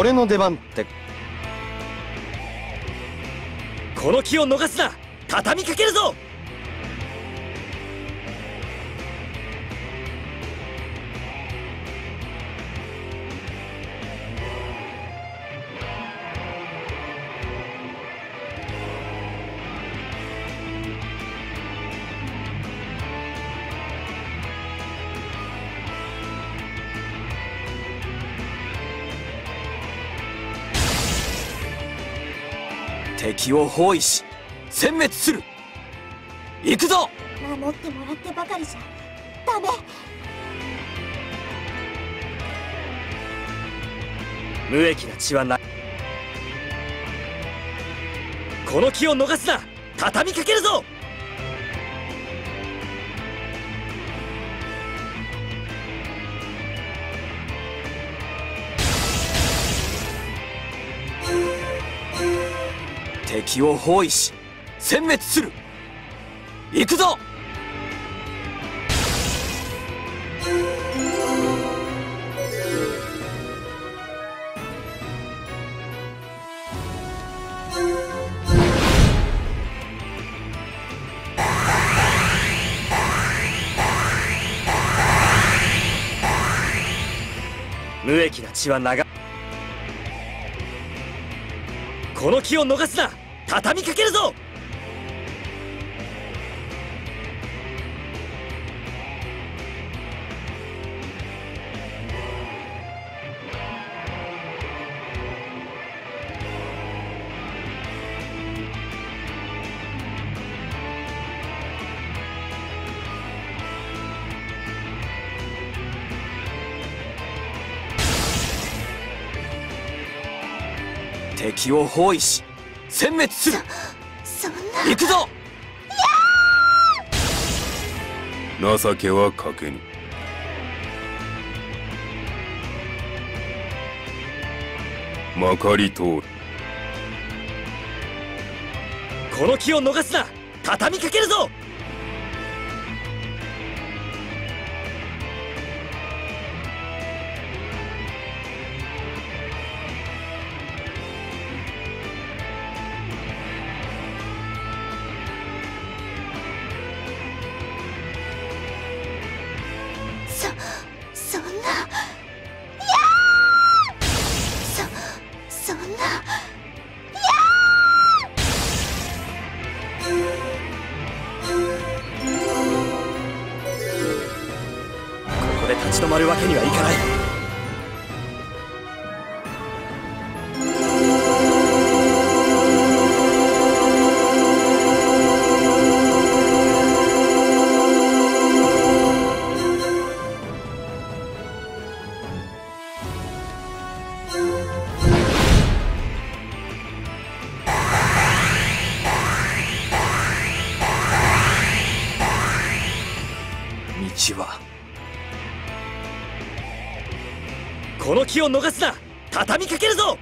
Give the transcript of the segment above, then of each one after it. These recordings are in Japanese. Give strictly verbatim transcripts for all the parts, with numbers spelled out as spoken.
俺の出番って。 この機を逃すな。畳みかけるぞ。敵を包囲し殲滅する。行くぞ。 守ってもらってばかりじゃダメ。 無益な血はない。この機を逃すな。畳みかけるぞ。敵を包囲し殲滅する。行くぞ。無益な血は流。この機を逃すな。畳みかけるぞ。敵を包囲し殲滅する。 そ、そんな。 行くぞ。 情けはかけぬ。まかり通る。 この機を逃すな。畳みかけるぞ。 そんな。いやー。そ、そんな。いやー。ここで立ち止まるわけにはいかない。道はこの機を逃すな。畳みかけるぞ。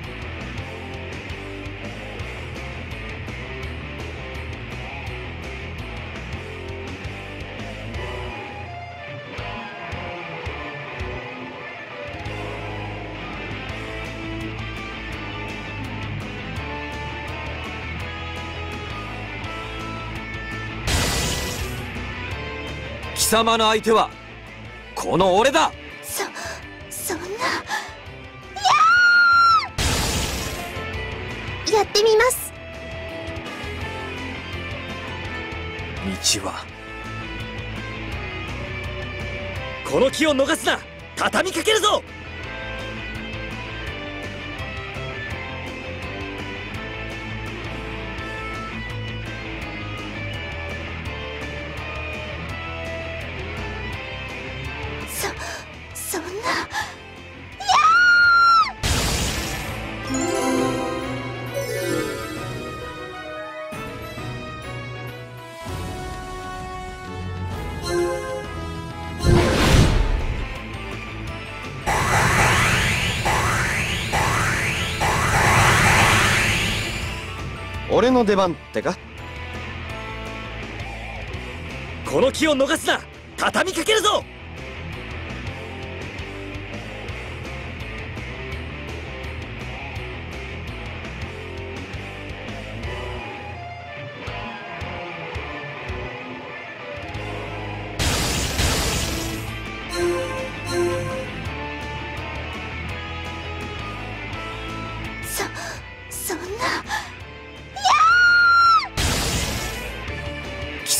貴様の相手はこの俺だ。 そ、そんな。いやー。やってみます。 道はこの機を逃すな。畳みかけるぞ。 そ、そんな。いやー。俺の出番ってか。 この機を逃すな。畳みかけるぞ。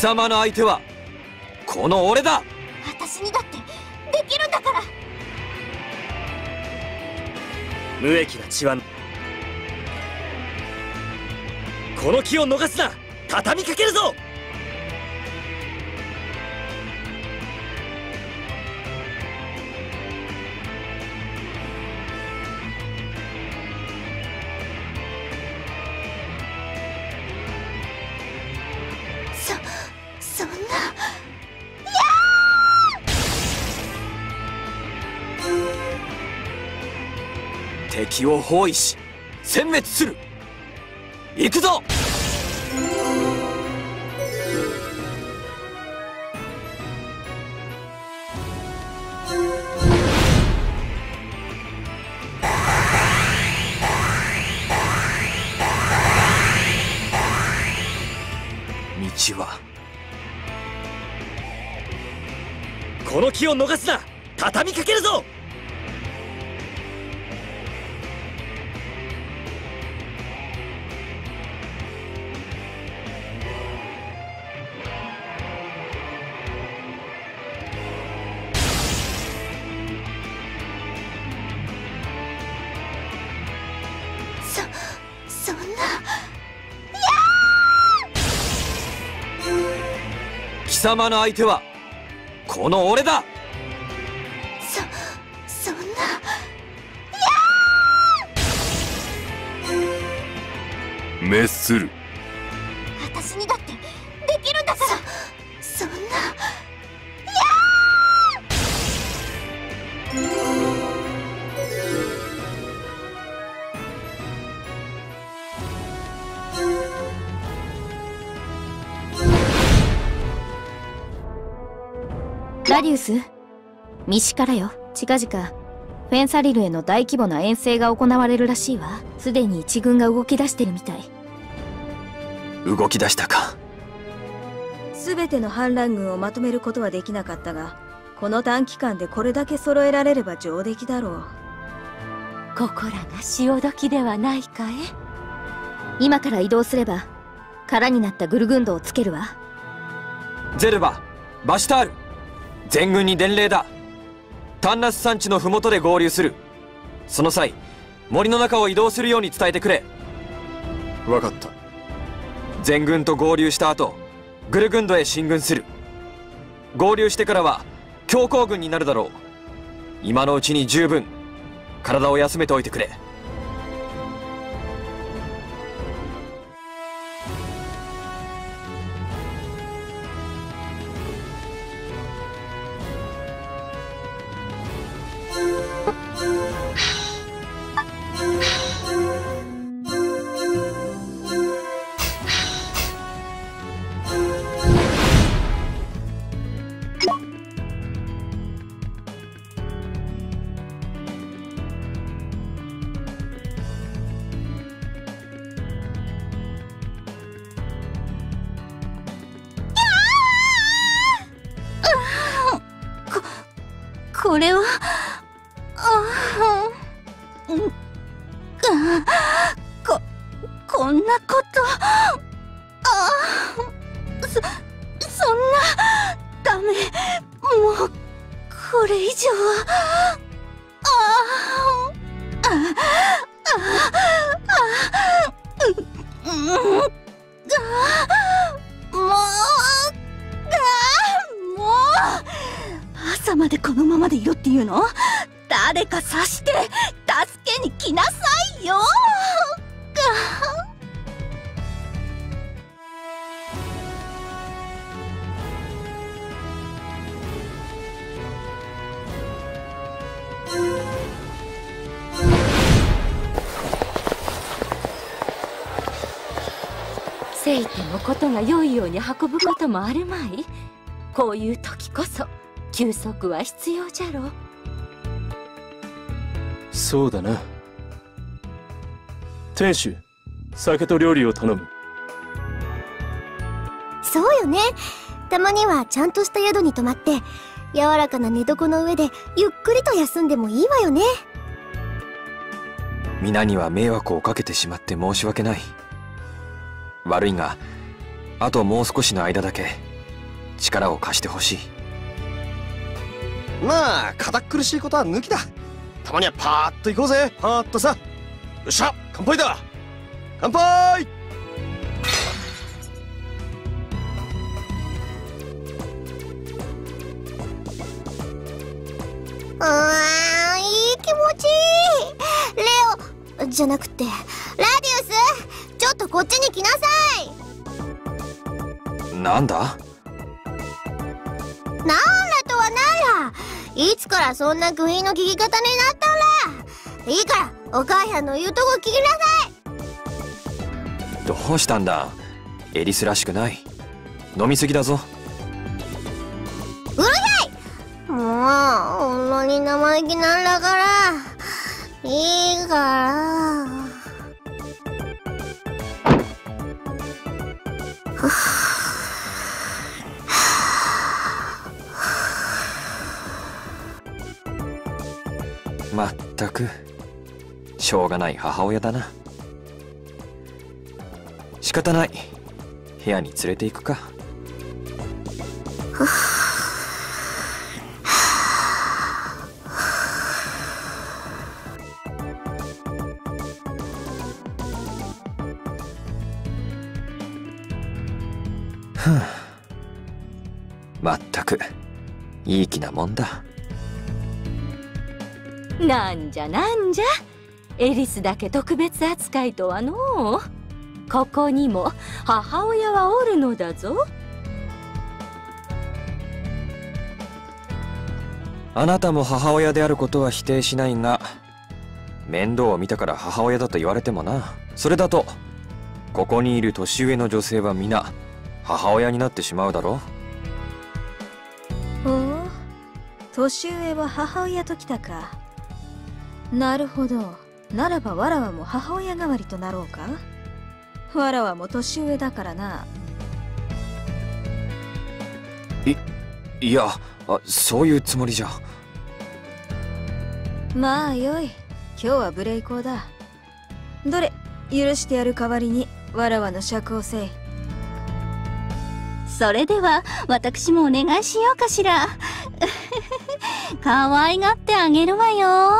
貴様の相手はこの俺だ。 私にだってできるんだから。 無益な血はこの気を逃すな。畳みかけるぞ。 そそんな。 敵を包囲し殲滅する。行くぞ。道はこの気を逃すな。畳みかけるぞ。 そそんな。 貴様の相手はこの俺だ。 そそんな。 滅する。 私にだってできるんだから。そそんな。 ラディウス、ミシからよ。近々フェンサリルへの大規模な遠征が行われるらしいわ。すでに一軍が動き出してるみたい。 動き出したか。 全ての反乱軍をまとめることはできなかったが、この短期間でこれだけ揃えられれば上出来だろう。 ここらが潮時ではないかえ。 今から移動すれば空になったグルグンドをつけるわ。 ゼルバ、バシュタール、全軍に伝令だ。タンナス山地の麓で合流する。その際森の中を移動するように伝えてくれ。 分かった。 全軍と合流した後グルグンドへ進軍する。合流してからは強行軍になるだろう。今のうちに十分体を休めておいてくれ。 これはああ、うん、ここんなことああ、そそんなダメ、もうこれ以上はあああああううんあもうあもう朝までこのままでいろっていうの？誰か刺して助けに来なさいよ。 せいてのことが良いように運ぶこともあるまい。こういう時こそ休息は必要じゃろう。 そうだな。店主、酒と料理を頼む。 そうよね。たまにはちゃんとした宿に泊まって柔らかな寝床の上でゆっくりと休んでもいいわよね。 皆には迷惑をかけてしまって申し訳ない。悪いがあともう少しの間だけ力を貸してほしい。 まあ堅苦しいことは抜きだ。たまにはパーッと行こうぜ。パーッとさ。よっしゃ乾杯だ。乾杯。 あー、いい気持ちいい。レオじゃなくてラディウス、ちょっとこっちに来なさい。 なんだ。 なんらとはなんら、いつからそんなグイの聞き方になったんら。いいからお母さんの言うとこ聞きなさい。 どうしたんだ。エリスらしくない。飲みすぎだぞ。 うるさい。もうほんまに生意気なんだから。いいから。 まったくしょうがない母親だな。仕方ない。部屋に連れて行くか。まったくいい気なもんだ。 なんじゃなんじゃ、エリスだけ特別扱いとはのう。ここにも母親はおるのだぞ。 あなたも母親であることは否定しないが、面倒を見たから母親だと言われてもな。それだとここにいる年上の女性は皆母親になってしまうだろおお、年上は母親ときたか。なるほど。ならばわらわも母親代わりとなろうか。わらわも年上だからな。 いいやあ、そういうつもりじゃ。 まあよい、今日は無礼講だ。どれ、許してやる代わりにわらわの酌をせい。 それでは私もお願いしようかしら。可愛がってあげるわよ。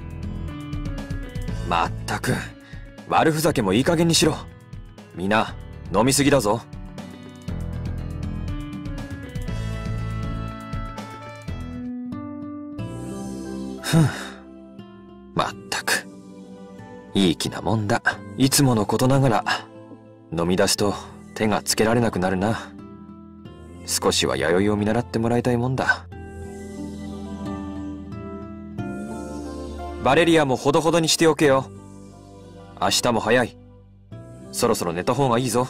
まったく悪ふざけもいい加減にしろ。みんな飲みすぎだぞ。ふん、まったくいい気なもんだ。いつものことながら飲み出すと手がつけられなくなるな。少しは弥生を見習ってもらいたいもんだ。バレリアもほどほどにしておけよ。明日も早い。そろそろ寝た方がいいぞ。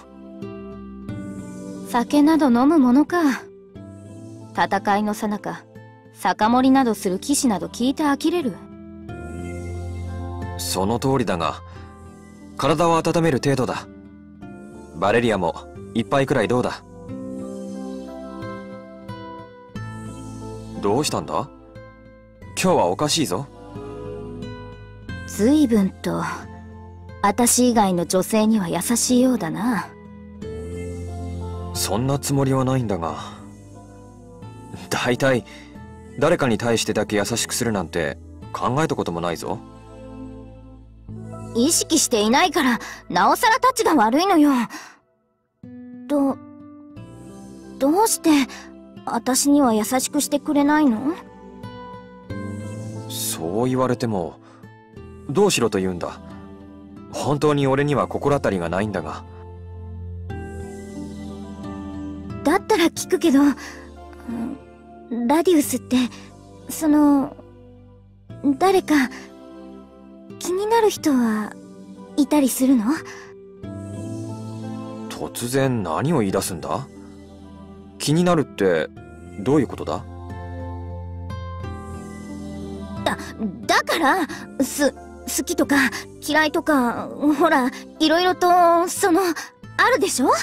酒など飲むものか。戦いの最中酒盛りなどする騎士など聞いて呆れる。 その通りだが、体を温める程度だ。バレリアも一杯くらいどうだ。どうしたんだ。今日はおかしいぞ。 随分と私以外の女性には優しいようだな。 そんなつもりはないんだが、だいたい誰かに対してだけ優しくするなんて考えたこともないぞ。 意識していないからなおさらタチが悪いのよ。どどうして私には優しくしてくれないの？ そう言われてもどうしろと言うんだ。本当に俺には心当たりがないんだが。 だったら聞くけど、ラディウスってその誰か気になる人はいたりするの？ 突然何を言い出すんだ？気になるってどういうことだ？ だ、だからす好きとか嫌いとかほらいろいろとそのあるでしょ？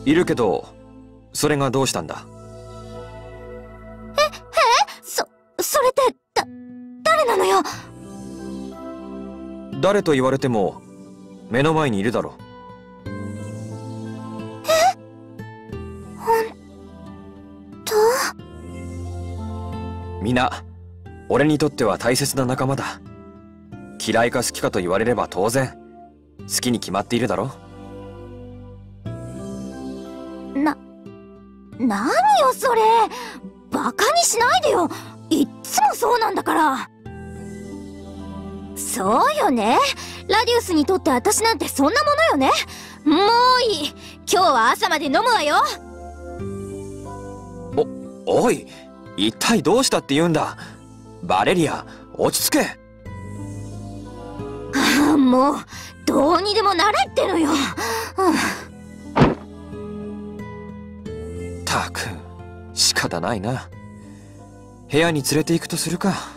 いるけど、それがどうしたんだ？ え、えそ、それって、だ、誰なのよ？ 誰と言われても、目の前にいるだろ。 え？ほんと？ 皆、俺にとっては大切な仲間だ。嫌いか好きかと言われれば当然、好きに決まっているだろ。 な、なによそれ。バカにしないでよ。いっつもそうなんだから。そうよね。ラディウスにとって私なんてそんなものよね。もういい。今日は朝まで飲むわよ。 お、おい、一体どうしたって言うんだ。バレリア、落ち着け。 ああ、もう、どうにでもなれってのよ。 たく、仕方ないな。部屋に連れて行くとするか。